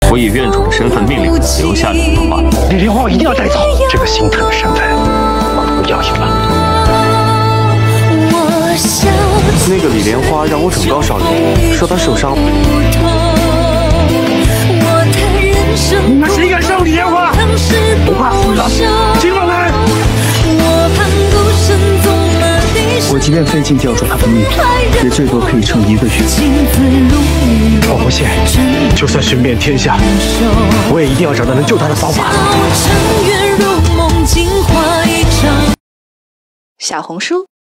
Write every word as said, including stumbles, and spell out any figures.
我以院主的身份命令他留下李莲花。 李莲花我一定要带走，这个心疼的身份，我不要也罢。 那个李莲花让我转告少爷，说他受伤。 你们谁敢伤李莲花？不怕死了，今晚来！ 我即便费尽吊住他的命，也最多可以撑一个月。 我不信，就算寻遍天下，我也一定要找到能救他的方法。 小红书。